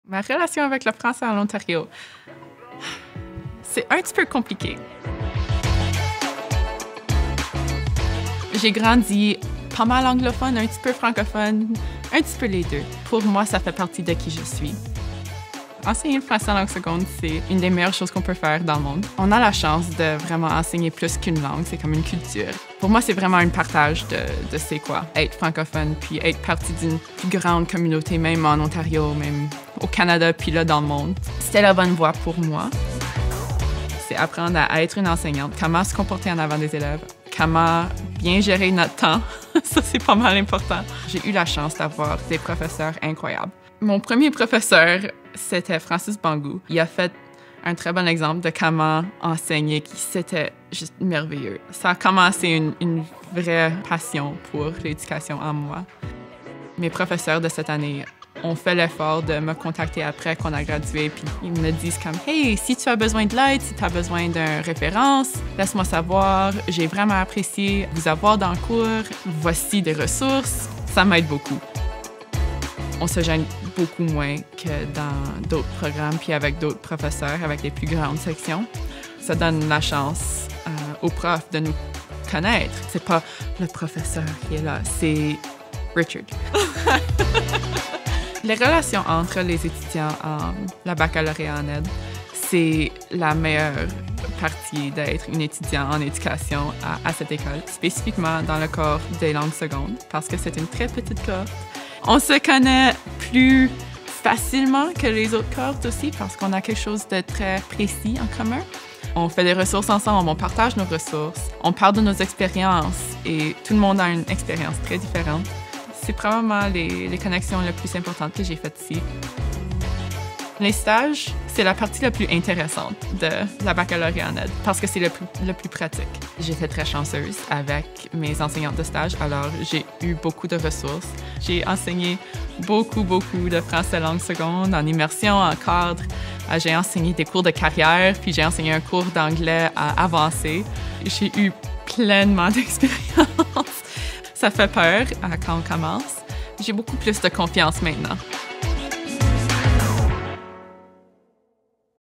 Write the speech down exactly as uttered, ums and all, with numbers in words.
Ma relation avec le français en Ontario, c'est un petit peu compliqué. J'ai grandi pas mal anglophone, un petit peu francophone, un petit peu les deux. Pour moi, ça fait partie de qui je suis. Enseigner le français en langue seconde, c'est une des meilleures choses qu'on peut faire dans le monde. On a la chance de vraiment enseigner plus qu'une langue, c'est comme une culture. Pour moi, c'est vraiment un partage de, de c'est quoi, être francophone, puis être partie d'une plus grande communauté, même en Ontario, même au Canada, puis là, dans le monde. C'était la bonne voie pour moi. C'est apprendre à être une enseignante, comment se comporter en avant des élèves, comment bien gérer notre temps. Ça, c'est pas mal important. J'ai eu la chance d'avoir des professeurs incroyables. Mon premier professeur, c'était Francis Bangou. Il a fait un très bon exemple de comment enseigner, qui c'était juste merveilleux. Ça a commencé une, une vraie passion pour l'éducation en moi. Mes professeurs de cette année ont fait l'effort de me contacter après qu'on a gradué, puis ils me disent comme « Hey, si tu as besoin de l'aide, si tu as besoin d'une référence, laisse-moi savoir. J'ai vraiment apprécié vous avoir dans le cours. Voici des ressources. » Ça m'aide beaucoup. On se gêne beaucoup moins que dans d'autres programmes, puis avec d'autres professeurs, avec les plus grandes sections. Ça donne la chance euh, aux profs de nous connaître. C'est pas le professeur qui est là, c'est Richard. Les relations entre les étudiants en la baccalauréat en aide, c'est la meilleure partie d'être une étudiante en éducation à, à cette école, spécifiquement dans le corps des langues secondes, parce que c'est une très petite cohorte. On se connaît plus facilement que les autres cohortes aussi parce qu'on a quelque chose de très précis en commun. On fait des ressources ensemble, on partage nos ressources, on parle de nos expériences et tout le monde a une expérience très différente. C'est probablement les, les connexions les plus importantes que j'ai faites ici. Les stages, c'est la partie la plus intéressante de la baccalauréat en aide parce que c'est le plus, le plus pratique. J'étais très chanceuse avec mes enseignantes de stage, alors j'ai eu beaucoup de ressources. J'ai enseigné beaucoup, beaucoup de français langue seconde en immersion, en cadre. J'ai enseigné des cours de carrière, puis j'ai enseigné un cours d'anglais avancé. J'ai eu pleinement d'expérience. Ça fait peur quand on commence. J'ai beaucoup plus de confiance maintenant.